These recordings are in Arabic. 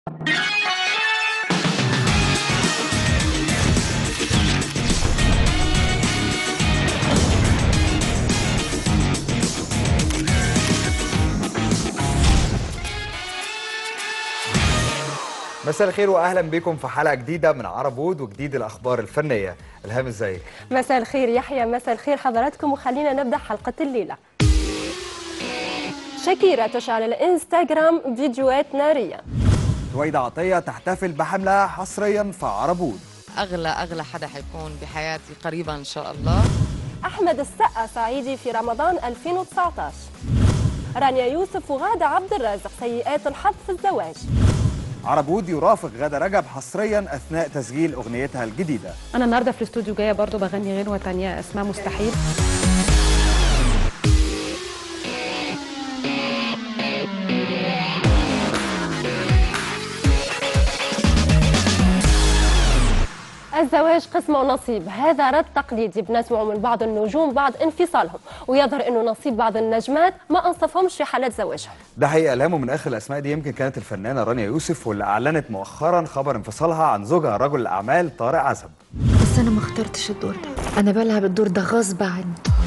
مساء الخير واهلا بكم في حلقه جديده من عرب وود وجديد الاخبار الفنيه. الهام ازيك؟ مساء الخير يحيى، مساء الخير حضراتكم، وخلينا نبدا حلقه الليله. شاكيرا تشعل الانستغرام فيديوهات ناريه. رويدة عطية تحتفل بحملها حصريا في عرب وود. اغلى حدا حيكون بحياتي قريبا ان شاء الله. احمد السقا صعيدي في رمضان 2019. رانيا يوسف وغادة عبد الرازق سيئات الحظ في الزواج. عرب وود يرافق غادة رجب حصريا اثناء تسجيل اغنيتها الجديده. انا النهارده في الاستوديو جايه برضو بغني غنوه ثانيه اسمها مستحيل. الزواج قسمة ونصيب، هذا رد تقليدي بنسمعه من بعض النجوم بعد انفصالهم، ويظهر انه نصيب بعض النجمات ما انصفهمش في حالات زواجهم. ده حقيقه الهام، ومن اخر الاسماء دي يمكن كانت الفنانه رانيا يوسف، واللي اعلنت مؤخرا خبر انفصالها عن زوجها رجل الاعمال طارق عزب. بس انا ما اخترتش الدور ده، انا بلعب الدور ده غصب عني.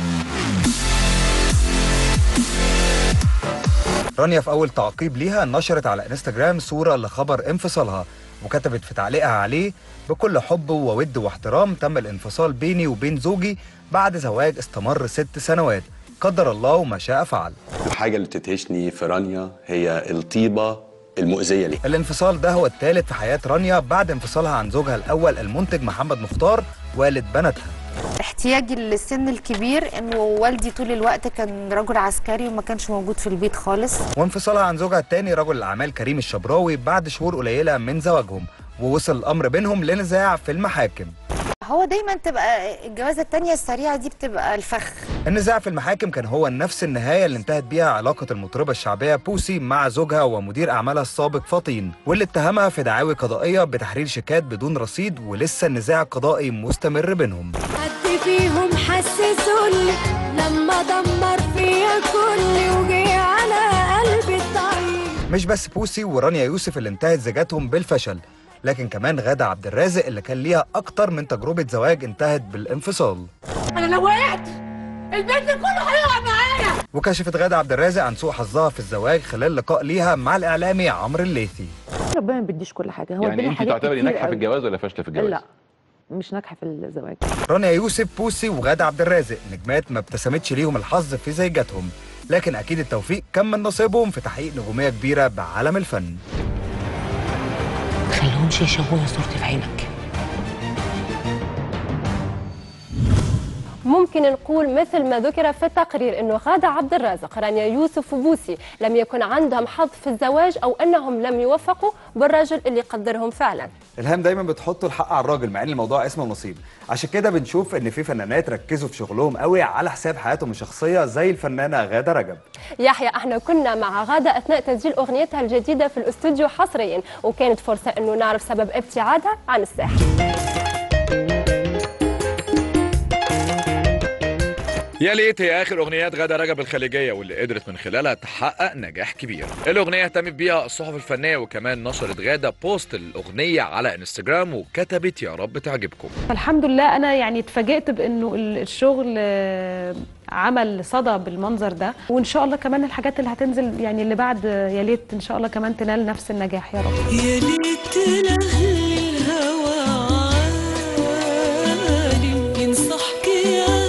رانيا في اول تعقيب ليها نشرت على انستجرام صوره لخبر انفصالها، وكتبت في تعليقها عليه: بكل حب وود واحترام تم الانفصال بيني وبين زوجي بعد زواج استمر 6 سنوات، قدر الله وما شاء فعل. الحاجة اللي بتدهشني في رانيا هي الطيبة المؤذية ليه. الانفصال ده هو الثالث في حياة رانيا بعد انفصالها عن زوجها الأول المنتج محمد مختار والد بناتها. احتياجي للسن الكبير انه والدي طول الوقت كان رجل عسكري وما كانش موجود في البيت خالص. وانفصالها عن زوجها الثاني رجل الأعمال كريم الشبراوي بعد شهور قليلة من زواجهم، ووصل الأمر بينهم لنزاع في المحاكم. هو دايما تبقى الجوازه الثانيه السريعه دي بتبقى الفخ. النزاع في المحاكم كان هو نفس النهايه اللي انتهت بيها علاقه المطربه الشعبيه بوسي مع زوجها ومدير اعمالها السابق فطين، واللي اتهمها في دعاوي قضائيه بتحرير شيكات بدون رصيد، ولسه النزاع القضائي مستمر بينهم. حد فيهم حسسوني لما دمر فيا كلي وجي على قلبي الضعيف. مش بس بوسي ورانيا يوسف اللي انتهت زيجاتهم بالفشل، لكن كمان غادة عبد الرازق اللي كان ليها أكتر من تجربة زواج انتهت بالانفصال. أنا لو وقعت البيت كله هيقع معايا. وكشفت غادة عبد الرازق عن سوء حظها في الزواج خلال لقاء ليها مع الإعلامي عمرو الليثي. ربنا ما بيديش كل حاجه، هو يعني انت تعتبري ناجحه في الجواز ولا فاشله في الجواز؟ لا مش ناجحه في الزواج. رانيا يوسف، بوسي وغادة عبد الرازق نجمات ما ابتسمتش ليهم الحظ في زيجاتهم، لكن أكيد التوفيق كان من نصيبهم في تحقيق نجومية كبيرة بعالم الفن. خليهمش يشوهوا صورتي في عينك. ممكن نقول مثل ما ذكر في التقرير انه غادة عبد الرازق، رانيا يوسف وبوسي لم يكن عندهم حظ في الزواج، او انهم لم يوفقوا بالرجل اللي يقدرهم فعلا. الهام دايما بتحطوا الحق على الراجل مع ان الموضوع اسمه نصيب، عشان كده بنشوف ان في فنانات ركزوا في شغلهم قوي على حساب حياتهم الشخصيه زي الفنانه غادة رجب. يحيى، احنا كنا مع غادة اثناء تسجيل اغنيتها الجديده في الاستوديو حصريا، وكانت فرصه انه نعرف سبب ابتعادها عن الساحه. يا ليت هي اخر اغنيات غادة رجب الخليجيه، واللي قدرت من خلالها تحقق نجاح كبير. الاغنيه اهتمت بيها الصحف الفنيه، وكمان نشرت غادة بوست الاغنيه على انستجرام وكتبت: يا رب تعجبكم. الحمد لله انا يعني اتفاجئت بانه الشغل عمل صدى بالمنظر ده، وان شاء الله كمان الحاجات اللي هتنزل يعني اللي بعد يا ليت ان شاء الله كمان تنال نفس النجاح يا رب. يا ليت تنهي الهوى عالم ينصحك يا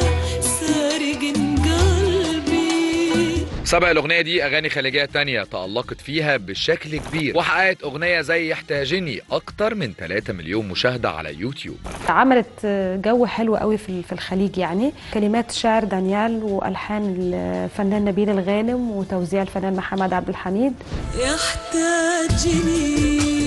سبق الأغنية دي أغاني خليجية تانية تألقت فيها بشكل كبير، وحققت أغنية زي يحتاجني أكتر من 3 مليون مشاهدة على يوتيوب. عملت جو حلو قوي في الخليج، يعني كلمات شاعر دانيال وألحان الفنان نبيل الغانم وتوزيع الفنان محمد عبد الحميد. يحتاجني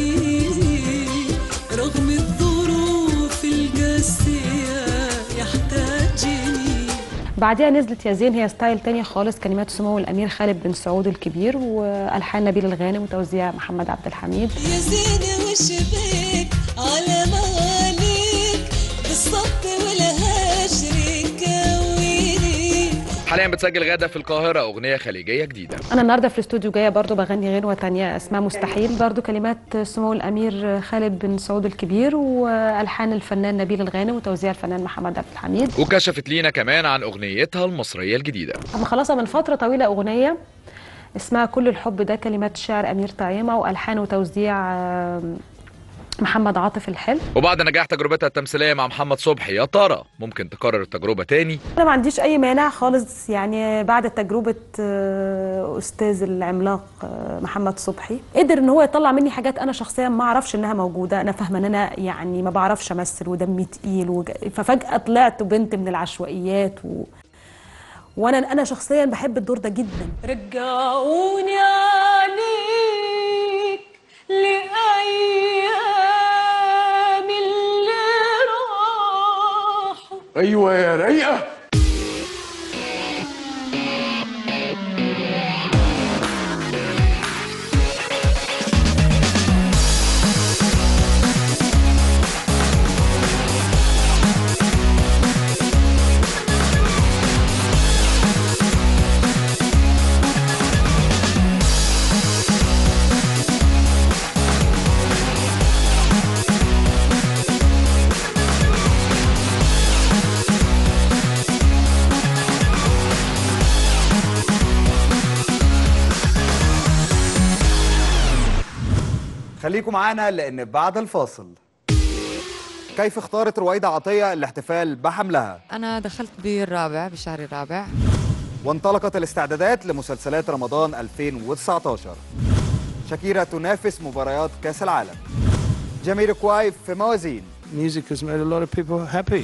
رغم الظروف القاسية، يحتاجني. بعدها نزلت يا زين، هي ستايل تاني خالص، كلمات سمو الامير خالد بن سعود الكبير والحان نبيل الغانم وتوزيع محمد عبد الحميد. يا زين وش بيك على مواليك بالصبت والهجر كويني. حاليا بتسجل غادة في القاهرة أغنية خليجية جديدة. انا النهارده في الاستوديو جايه برضو بغني غنوه تانية اسمها مستحيل، برضو كلمات سمو الامير خالد بن سعود الكبير والحان الفنان نبيل الغانم وتوزيع الفنان محمد عبد الحميد. وكشفت لينا كمان عن أغنيتها المصرية الجديدة. اما خلصها من فتره طويله اغنيه اسمها كل الحب، ده كلمات شعر امير طعيمه والحان وتوزيع محمد عاطف الحلو. وبعد نجاح تجربتها التمثيليه مع محمد صبحي، يا ترى ممكن تكرر التجربه تاني؟ انا ما عنديش اي مانع خالص، يعني بعد تجربه استاذ العملاق محمد صبحي قدر ان هو يطلع مني حاجات انا شخصيا ما اعرفش انها موجوده. انا فاهمه ان انا يعني ما بعرفش امثل ودمي تقيل ففجاه طلعت بنت من العشوائيات وانا شخصيا بحب الدور ده جدا. رجعوني عليك لأيام اللي راحوا. ايوه يا رايقه. خليكم معانا لأن بعد الفاصل كيف اختارت رويدة عطية الاحتفال بحملها؟ أنا دخلت بالرابع بشهر الرابع. وانطلقت الاستعدادات لمسلسلات رمضان 2019. شاكيرا تنافس مباريات كأس العالم. جاميروكواي في موازين. Music has made a lot of people happy.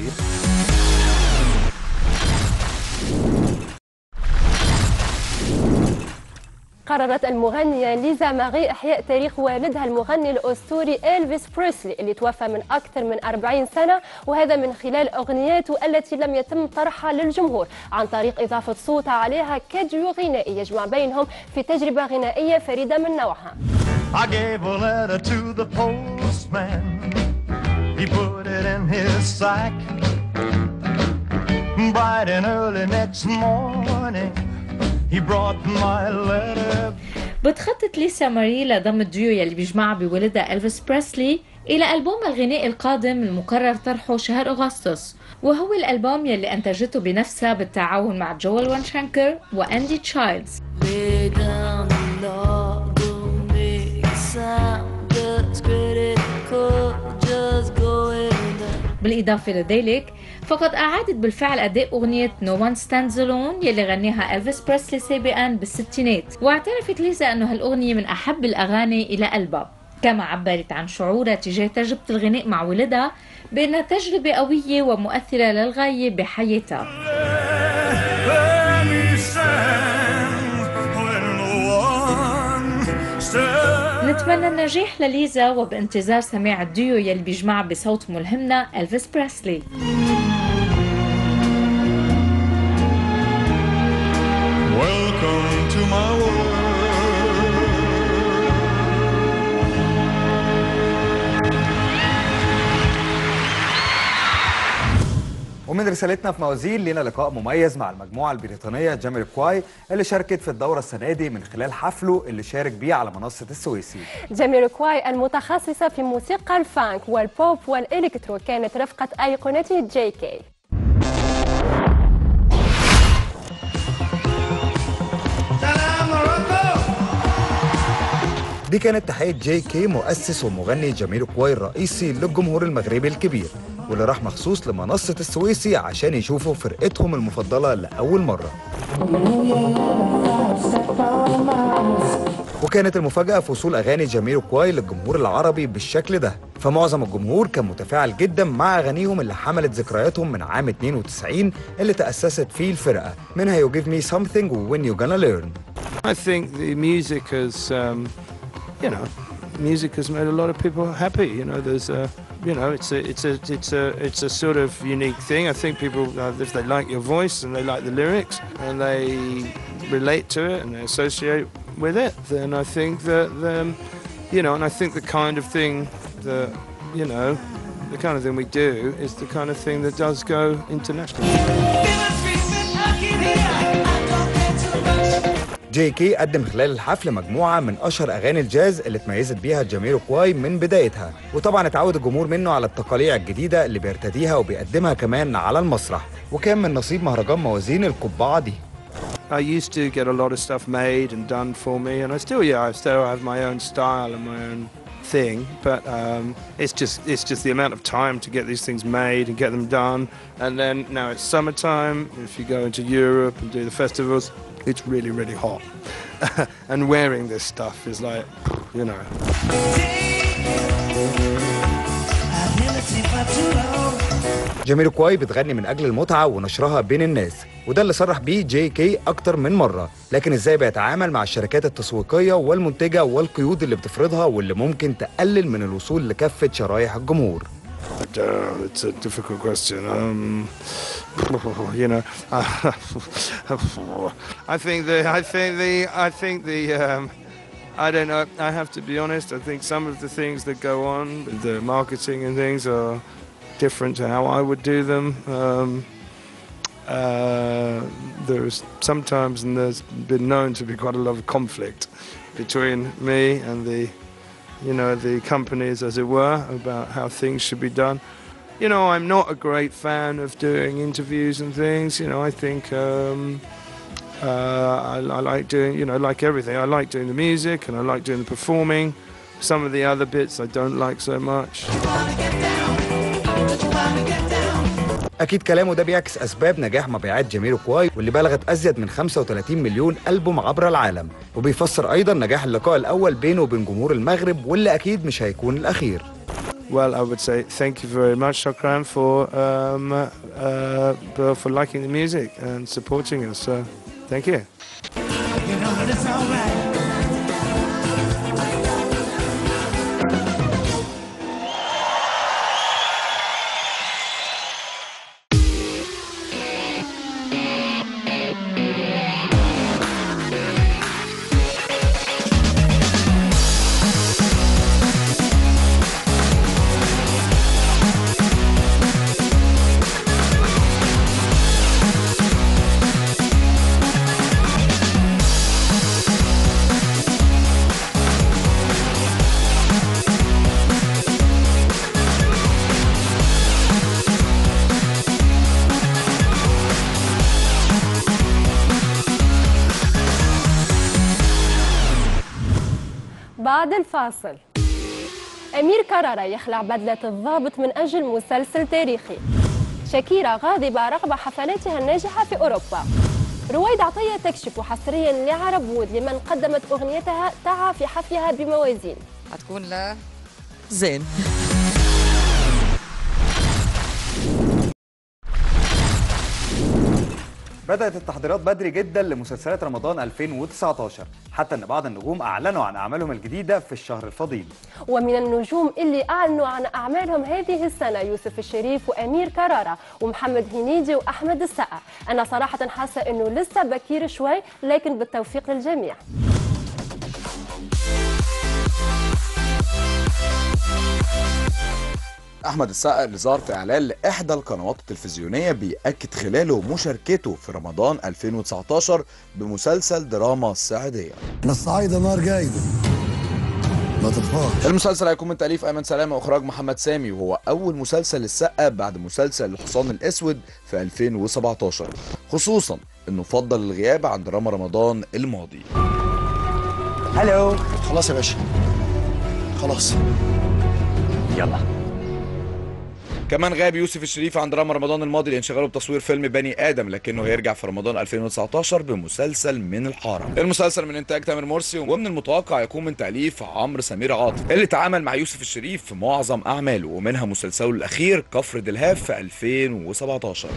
قررت المغنية ليزا ماري إحياء تاريخ والدها المغني الأسطوري إلفيس بريسلي اللي توفى من أكثر من 40 سنة، وهذا من خلال أغنياته التي لم يتم طرحها للجمهور عن طريق إضافة صوتها عليها كديو غنائي يجمع بينهم في تجربة غنائية فريدة من نوعها. I gave a letter to the postman. He put it in his sack. Bright and early next morning. بتخطط ليزا ماري لضم الديو يلي بيجمعها بولدها إلفيس بريسلي إلى ألبوم الغنائي القادم المقرر طرحه شهر أغسطس، وهو الألبوم يلي أنتجته بنفسها بالتعاون مع جويل وانشانكر وأندي تشايلدز. بالإضافة لذلك فقد أعادت بالفعل أداء أغنية No One Stands Alone يلي غنيها إلفيس بريسلي سابقا بالستينات، واعترفت ليزا أنه هالأغنية من أحب الأغاني إلى قلبها. كما عبرت عن شعورها تجاه تجربة الغناء مع ولدها بأنها تجربة قوية ومؤثرة للغاية بحياتها. نتمنى النجاح لليزا وبانتظار سماع الديو يلي بيجمعها بصوت ملهمنا إلفيس بريسلي. Welcome to my world. ومن رسالتنا في موازين لنا لقاء مميز مع المجموعة البريطانية جاميروكواي اللي شاركت في الدورة السنة دي من خلال حفله اللي شارك بيه على منصة السويسي. جاميروكواي المتخصصة في موسيقى الفانك والبوب والإلكترو كانت رفقة أيقونة جي كي. دي كانت تحية جي كي مؤسس ومغني جاميروكواي الرئيسي للجمهور المغربي الكبير، واللي راح مخصوص لمنصة السويسي عشان يشوفوا فرقتهم المفضلة لأول مرة. وكانت المفاجأة في وصول أغاني جاميروكواي للجمهور العربي بالشكل ده، فمعظم الجمهور كان متفاعل جدا مع أغانيهم اللي حملت ذكرياتهم من عام 92 اللي تأسست فيه الفرقة، منها You Give Me Something و When You Gonna Learn. I think the music has, music has made a lot of people happy. You know, there's a, it's a sort of unique thing. I think people, if they like your voice and they like the lyrics and they relate to it and they associate with it, then I think that, and I think the kind of thing that, the kind of thing we do is the kind of thing that does go international. جي كي قدم خلال الحفل مجموعة من أشهر أغاني الجاز اللي اتميزت بيها جاميروكواي من بدايتها، وطبعا اتعود الجمهور منه على التقاليع الجديدة اللي بيرتديها وبيقدمها كمان على المسرح، وكان من نصيب مهرجان موازين القبعة دي. I used to get a lot of stuff made and done for me, and I still have my own style and my own thing, but it's just the amount of time to get these things made and get them done. And then now it's summertime. If you go into Europe and do the festivals, it's really, really hot. And wearing this stuff is like, you know. جاميروكواي بتغني من أجل المتعة ونشرها بين الناس، وده اللي صرح بيه جي كي أكتر من مرة، لكن إزاي بيتعامل مع الشركات التسويقية والمنتجة والقيود اللي بتفرضها واللي ممكن تقلل من الوصول لكافة شرايح الجمهور. It's a difficult question. You know, I don't know. I have to be honest. I think some of the things that go on with the marketing and things are different to how I would do them. There's sometimes, and there's been known to be quite a lot of conflict between me and the companies, as it were, about how things should be done. You know, I'm not a great fan of doing interviews and things. You know, I think I like doing, like everything. I like doing the music and I like doing the performing. Some of the other bits I don't like so much. أكيد كلامه ده بيعكس أسباب نجاح مبيعات جاميروكواي واللي بلغت أزيد من 35 مليون ألبوم عبر العالم، وبيفسر أيضا نجاح اللقاء الأول بينه وبين جمهور المغرب واللي أكيد مش هيكون الأخير. Well, I would say thank you very much, Shukran, for liking the music and supporting us. So, thank you. بعد الفاصل، أمير كرارة يخلع بدلة الضابط من أجل مسلسل تاريخي. شاكيرا غاضبة رغم حفلاتها الناجحة في أوروبا. رويد عطية تكشف حصريا لعرب وود لمن قدمت أغنيتها تعا في حفلها بموازين. هتكون لا زين. بدأت التحضيرات بدري جدا لمسلسلات رمضان 2019، حتى ان بعض النجوم اعلنوا عن اعمالهم الجديده في الشهر الفضيل. ومن النجوم اللي اعلنوا عن اعمالهم هذه السنه يوسف الشريف وامير كرارة ومحمد هنيدي واحمد السقا. انا صراحه حاسه انه لسه بكير شوي، لكن بالتوفيق للجميع. أحمد السقا اللي ظهر في إعلان لإحدى القنوات التلفزيونية بيأكد خلاله مشاركته في رمضان 2019 بمسلسل دراما الصعيدية. احنا الصعايدة نار جايبة ما تطفاش. المسلسل هيكون من تأليف أيمن سلامة وإخراج محمد سامي، وهو أول مسلسل للسقا بعد مسلسل الحصان الأسود في 2017، خصوصا إنه فضل الغياب عن دراما رمضان الماضي. هلو. خلاص يا باشا، خلاص يلا. كمان غاب يوسف الشريف عن دراما رمضان الماضي لانشغاله بتصوير فيلم بني آدم، لكنه هيرجع في رمضان 2019 بمسلسل من الحارة. المسلسل من إنتاج تامر مرسي، ومن المتوقع يكون من تأليف عمرو سمير عاطف اللي تعامل مع يوسف الشريف في معظم أعماله، ومنها مسلسله الأخير كفر دلهاب في 2017.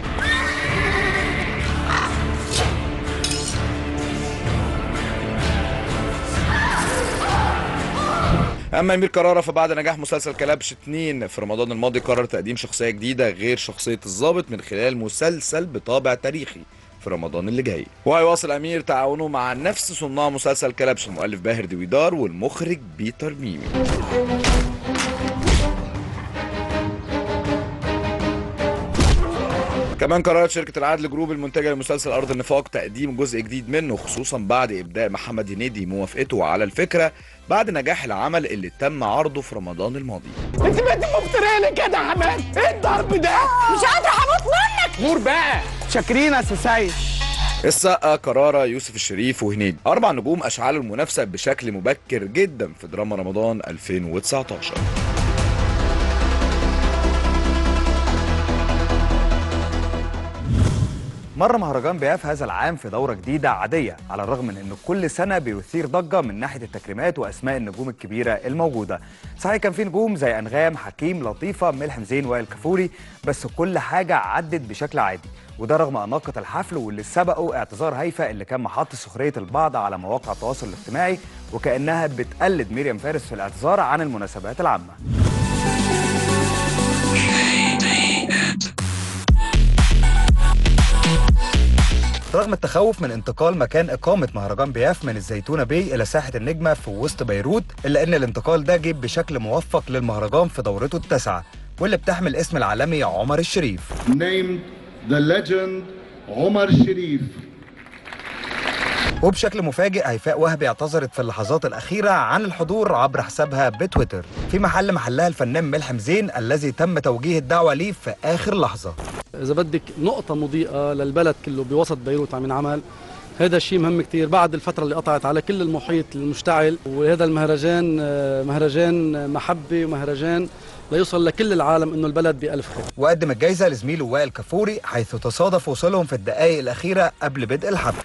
أما أمير كرارة فبعد نجاح مسلسل كلبش 2 في رمضان الماضي قرر تقديم شخصية جديدة غير شخصية الضابط من خلال مسلسل بطابع تاريخي في رمضان اللي جاي. وهيواصل أمير تعاونه مع نفس صناع مسلسل كلبش المؤلف باهر دويدار والمخرج بيتر ميمي. كمان قررت شركة العدل جروب المنتجة لمسلسل أرض النفاق تقديم جزء جديد منه، خصوصا بعد إبداء محمد هنيدي موافقته على الفكرة بعد نجاح العمل اللي تم عرضه في رمضان الماضي. انت بقيتي مفترية كده يا حماد، ايه الضرب ده؟ مش قادرة هموت منك. غور بقى، شاكرين يا سوساي. السقا، كرارة، يوسف الشريف وهنيدي، 4 نجوم أشعلوا المنافسة بشكل مبكر جدا في دراما رمضان 2019. مر مهرجان بياف هذا العام في دورة جديدة عادية، على الرغم من أنه كل سنة بيثير ضجة من ناحية التكريمات وأسماء النجوم الكبيرة الموجودة. صحيح كان في نجوم زي أنغام، حكيم، لطيفة، ملحم زين، وائل كفوري، بس كل حاجة عدت بشكل عادي، وده رغم أناقة الحفل واللي سبقوا اعتذار هيفا اللي كان محط سخرية البعض على مواقع التواصل الاجتماعي وكأنها بتقلد مريم فارس في الاعتذار عن المناسبات العامة. رغم التخوف من انتقال مكان إقامة مهرجان بياف من الزيتونة باي إلى ساحة النجمة في وسط بيروت، إلا أن الانتقال ده جه بشكل موفق للمهرجان في دورته التاسعة واللي بتحمل اسم العالمي عمر الشريف. Named the legend عمر الشريف. وبشكل مفاجئ هيفاء وهبي اعتذرت في اللحظات الأخيرة عن الحضور عبر حسابها بتويتر في محلها الفنان ملحم زين الذي تم توجيه الدعوة ليه في آخر لحظة. إذا بدك نقطة مضيئة للبلد كله بوسط بيروت عم ينعمل، هذا الشيء مهم كتير بعد الفترة اللي قطعت على كل المحيط المشتعل، وهذا المهرجان مهرجان محبة ومهرجان ليوصل لكل العالم انه البلد بألف خير. وقدم الجائزة لزميله وائل كفوري حيث تصادف وصولهم في الدقائق الأخيرة قبل بدء الحفل.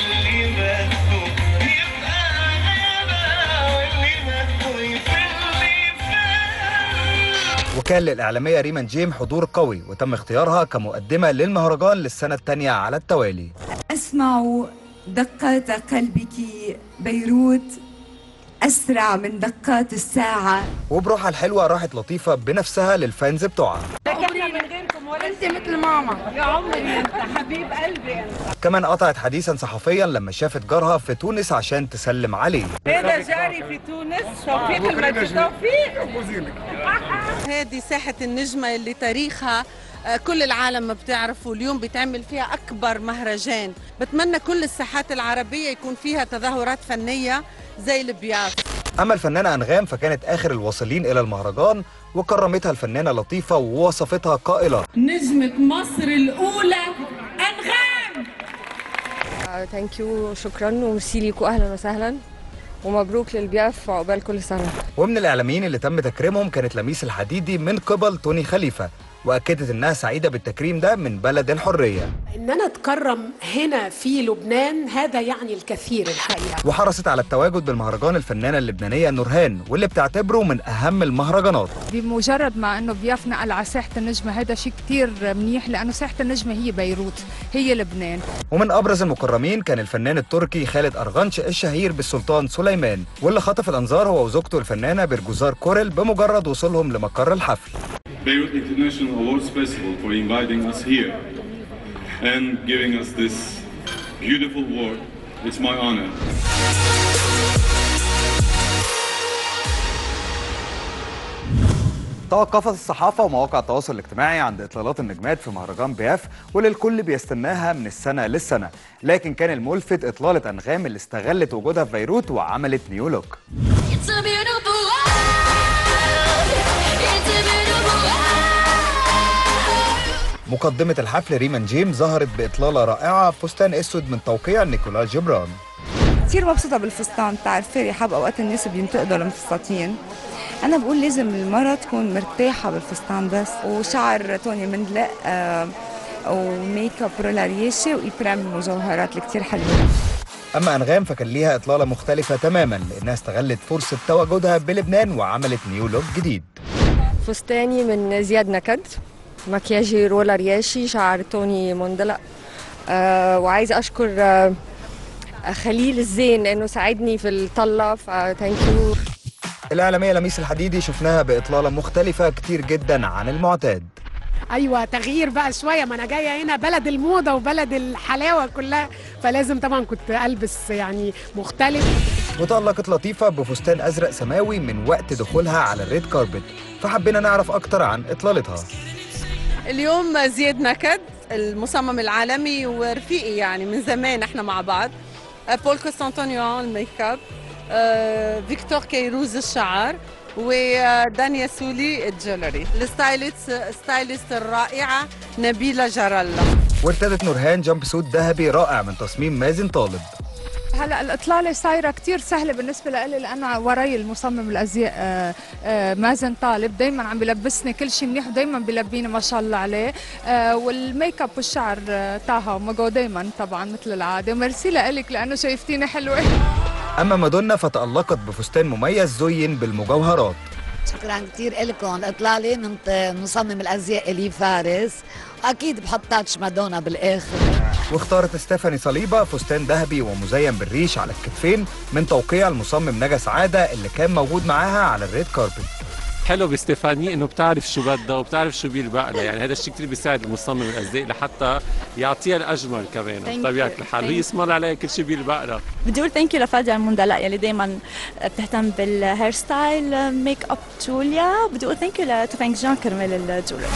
وكان للإعلامية ريمان جيم حضور قوي وتم اختيارها كمقدمة للمهرجان للسنة الثانية على التوالي. أسمع دقات قلبك بيروت أسرع من دقات الساعة. وبروحها الحلوة راحت لطيفة بنفسها للفانز بتوعها. احنا من غيركم ولا انت مثل ماما يا عمري، انت حبيب قلبي انت. كمان قطعت حديثا صحفيا لما شافت جارها في تونس عشان تسلم عليه. هذا جاري في تونس، توفيق المجد. توفيق. هذه ساحة النجمة اللي تاريخها كل العالم بتعرفه، اليوم بيتعمل فيها أكبر مهرجان. بتمنى كل الساحات العربية يكون فيها تظاهرات فنية زي البياف. أما الفنانة أنغام فكانت آخر الواصلين إلى المهرجان وكرمتها الفنانة لطيفة ووصفتها قائلة: نجمة مصر الأولى أنغام. ثانك يو، شكرا وميرسي ليكوا، أهلا وسهلا ومبروك للبياف عقبال كل سنة. ومن الإعلاميين اللي تم تكريمهم كانت لميس الحديدي من قبل توني خليفة، وأكدت إنها سعيدة بالتكريم ده من بلد الحرية. إن أنا أتكرم هنا في لبنان هذا يعني الكثير الحقيقة. وحرصت على التواجد بالمهرجان الفنانة اللبنانية نورهان واللي بتعتبره من أهم المهرجانات. بمجرد ما إنه بياف نقل على ساحة النجمة هذا شيء كتير منيح، لأنه ساحة النجمة هي بيروت، هي لبنان. ومن أبرز المكرمين كان الفنان التركي خالد أرغنش الشهير بالسلطان سليمان، واللي خطف الأنظار هو وزوجته الفنانة برجوزار كورل بمجرد وصولهم لمقر الحفل. Beirut International Awards Festival for inviting us here and giving us this beautiful award. It's my honor. توقفت الصحافة ومواقع التواصل الاجتماعي عند إطلالات النجمات في مهرجان بياف واللي الكل بيستناها من السنة للسنة، لكن كان الملفت إطلالة أنغام اللي استغلت وجودها في بيروت وعملت نيو لوك. مقدمة الحفل ريمان جيم ظهرت بإطلالة رائعة فستان أسود من توقيع نيكولا جبران. كتير مبسوطة بالفستان، بتعرفي رحاب أوقات الناس بينتقدوا للفساتين، أنا بقول لازم المرأة تكون مرتاحة بالفستان بس، وشعر توني مندلق وميك اب رولا رياشة وإبرام مجوهرات اللي كتير حلوة. أما أنغام فكان ليها إطلالة مختلفة تماما لأنها استغلت فرصة تواجدها بلبنان وعملت نيو لوك جديد. فستاني من زياد نكد، مكياجي رولا رياشي، شعر توني مندلق، وعايزة أشكر خليل الزين لأنه ساعدني في الطلة، فتانك يو. الإعلامية لميس الحديدي شفناها بإطلالة مختلفة كتير جدا عن المعتاد. ايوه تغيير بقى شويه، ما انا جايه هنا بلد الموضه وبلد الحلاوه كلها، فلازم طبعا كنت البس يعني مختلف. وتألقت لطيفة بفستان أزرق سماوي من وقت دخولها على الريد كاربت، فحبينا نعرف أكتر عن إطلالتها. اليوم زياد نكد المصمم العالمي ورفيقي يعني من زمان احنا مع بعض. بول كوستانتونيو الميك اب، فيكتور كيروز الشعر، ودانيا سولي الجولري. الستايلست الرائعة نبيلة جرالة. وارتدت نورهان جامب سوت ذهبي رائع من تصميم مازن طالب. هلا الاطلاله صايره كثير سهله بالنسبه لي لانه وراي المصمم الازياء مازن طالب، دائما عم بلبسني كل شيء منيح ودائما بلبيني ما شاء الله عليه. والميك اب والشعر طه مجو دائما طبعا مثل العاده. ميرسي لك لانه شايفتيني حلوه. اما مادونا فتألقت بفستان مميز زين بالمجوهرات. شكرا كثير لكم. الاطلاله من مصمم الازياء الي فارس، اكيد بحط تاتش مادونا بالاخر. واختارت ستيفاني صليبه فستان ذهبي ومزين بالريش على الكتفين من توقيع المصمم نجا سعاده اللي كان موجود معاها على الريد كاربت. حلو بستيفاني انه بتعرف شو بدها وبتعرف شو بيلبق لها، يعني هذا الشيء كثير بيساعد المصمم الازياء لحتى يعطيها الاجمل كمان بطبيعه الحال، وهي اسمها عليها كل شيء بيلبق لها. بدي اقول ثانك يو لفاديا الموندلا يلي دائما بتهتم بالهير ستايل ميك اب جوليا. بدي اقول ثانك يو لتوفانك جان كرمال الجولرز.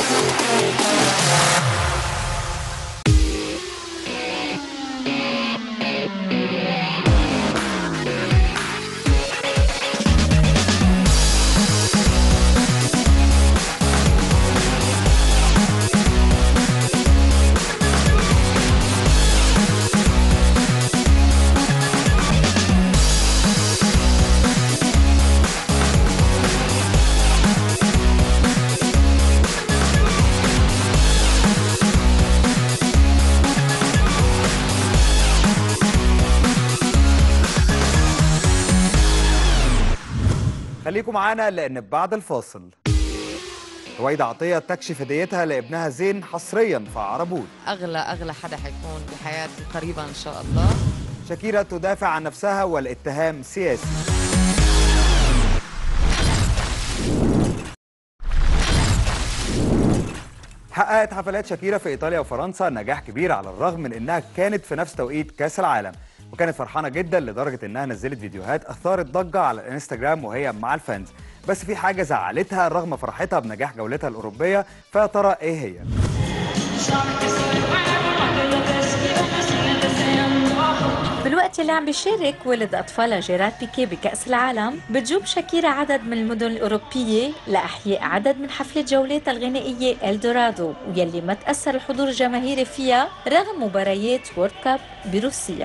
خليكم معانا لأن بعد الفاصل رويدة عطية تكشف هديتها لابنها زين حصريا في عربود. أغلى حدا حيكون بحياتي قريبا إن شاء الله. شاكيرا تدافع عن نفسها والاتهام سياسي. حققت حفلات شاكيرا في إيطاليا وفرنسا نجاح كبير على الرغم من إنها كانت في نفس توقيت كأس العالم، وكانت فرحانة جدا لدرجة إنها نزلت فيديوهات أثارت ضجة على الانستجرام وهي مع الفانز. بس في حاجة زعلتها رغم فرحتها بنجاح جولتها الأوروبية، فيا ترى إيه هي؟ بالوقت اللي عم بيشارك ولد أطفالها جيراد بيكي بكأس العالم، بتجوب شاكيرا عدد من المدن الأوروبية لإحياء عدد من حفلات جولاتها الغنائية إلدورادو، ويلي ما تأثر الحضور الجماهيري فيها رغم مباريات وورد كاب بروسيا.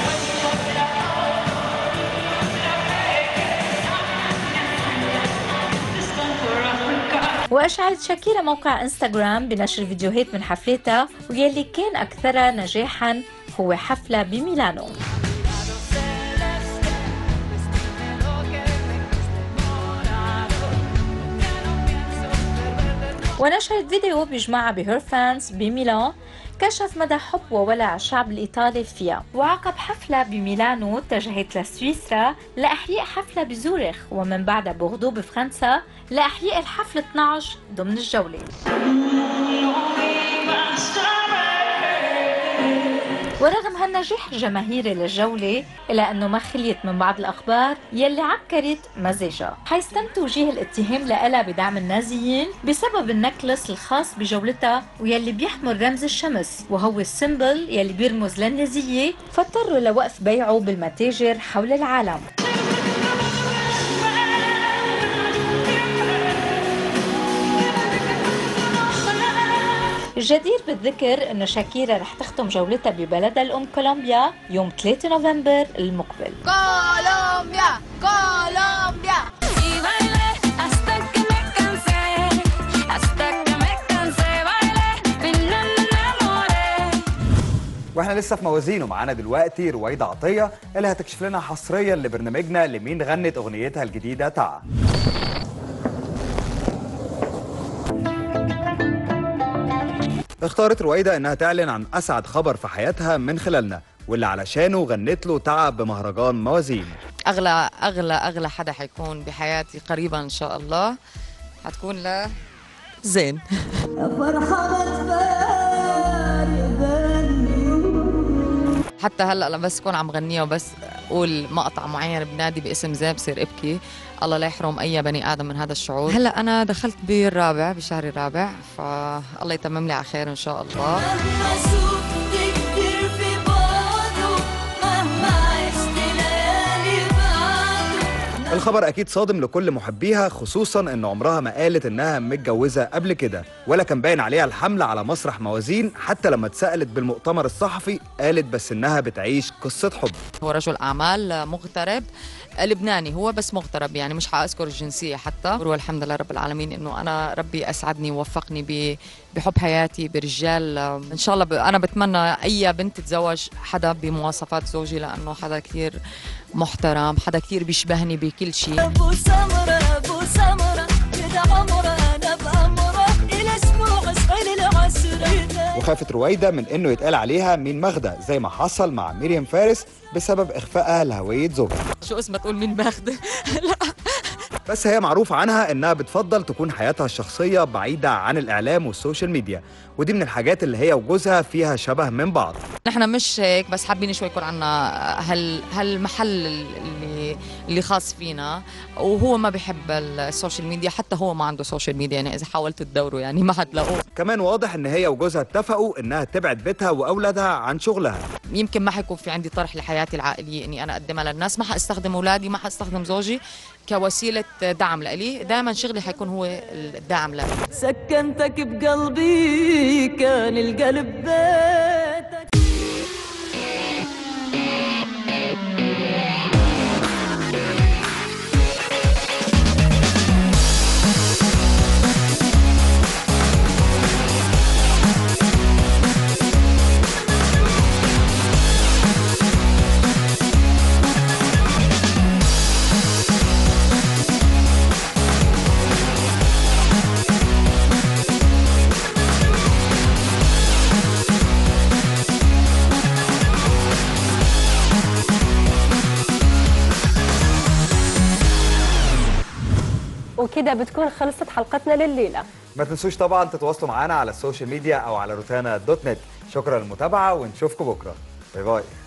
وأشعلت شاكيرا موقع انستغرام بنشر فيديوهات من حفلاتها، ويلي كان أكثرها نجاحاً هو حفلة بميلانو. ونشرت فيديو بيجمعها بهير فانز بميلان كشف مدى حب وولع الشعب الإيطالي فيها. وعقب حفلة بميلانو اتجهت لسويسرا لإحياء حفلة بزورخ، ومن بعدها بوردو بفرنسا لإحياء الحفل 12 ضمن الجولة. ورغم هالنجاح الجماهيري للجولة إلا أنه ما خليت من بعض الأخبار يلي عكرت مزاجها، حيث تم توجيه الاتهام لها بدعم النازيين بسبب النكلس الخاص بجولتها ويلي بيحمل رمز الشمس وهو السيمبل يلي بيرمز للنازية، فاضطروا لوقف بيعه بالمتاجر حول العالم. الجدير بالذكر أنه شاكيرا رح تختم جولتها ببلدها الأم كولومبيا يوم 3 نوفمبر المقبل. كولومبيا كولومبيا. واحنا لسه في موازينه، معانا دلوقتي رويدة عطية اللي هتكشف لنا حصريا لبرنامجنا لمين غنت اغنيتها الجديدة تعا. اختارت رويدة انها تعلن عن اسعد خبر في حياتها من خلالنا، واللي علشانه غنت له تعب بمهرجان موازين. اغلى حدا حيكون بحياتي قريبا ان شاء الله حتكون زين. حتى هلا لما بس كون عم غنيها وبس اقول مقطع معين بنادي باسم زي بصير ابكي. الله لا يحرم اي بني ادم من هذا الشعور. هلا انا دخلت بالرابع بشهر الرابع، فالله يتمم لي على خير ان شاء الله. الخبر أكيد صادم لكل محبيها، خصوصا إن عمرها ما قالت إنها متجوزة قبل كده، ولا كان باين عليها الحمل على مسرح موازين. حتى لما اتسألت بالمؤتمر الصحفي قالت بس إنها بتعيش قصة حب. هو رجل أعمال مغترب لبناني، هو بس مغترب يعني مش حأذكر الجنسية حتى. والحمد لله رب العالمين إنه أنا ربي أسعدني ووفقني بحب حياتي برجال. إن شاء الله أنا بتمنى أي بنت تتزوج حدا بمواصفات زوجي، لأنه حدا كثير محترم، حدا كثير بيشبهني بكل شيء. أبو سمرة أبو سمرة كده عمره أنا بأمره إلى أسبوع صغير العسرة. وخافت رويدة من إنه يتقال عليها مين ماخدة زي ما حصل مع مريم فارس بسبب إخفائها لهوية زوجها. شو اسمها تقول مين ماخدة؟ لا بس هي معروف عنها إنها بتفضل تكون حياتها الشخصية بعيدة عن الإعلام والسوشيال ميديا، ودي من الحاجات اللي هي وجوزها فيها شبه من بعض. نحن مش هيك، بس حابين شوي يكون عنا هالمحل اللي خاص فينا، وهو ما بيحب السوشيال ميديا، حتى هو ما عنده سوشيال ميديا، يعني إذا حاولت تدوروا يعني ما هتلاقوه. كمان واضح إن هي وجوزها اتفقوا إنها تبعد بيتها وأولادها عن شغلها. يمكن ما حيكون في عندي طرح لحياتي العائلية إني أنا أقدمها للناس، ما حاستخدم أولادي، ما حاستخدم زوجي كوسيلة دعم لإلي، دائما شغلي حيكون هو الدعم لي. سكنتك بقلبي كان القلب بيتك. وكده بتكون خلصت حلقتنا لليلة. ما تنسوش طبعا تتواصلوا معنا على السوشيال ميديا أو على روتانا.net. شكرا للمتابعة ونشوفكم بكرة. باي باي.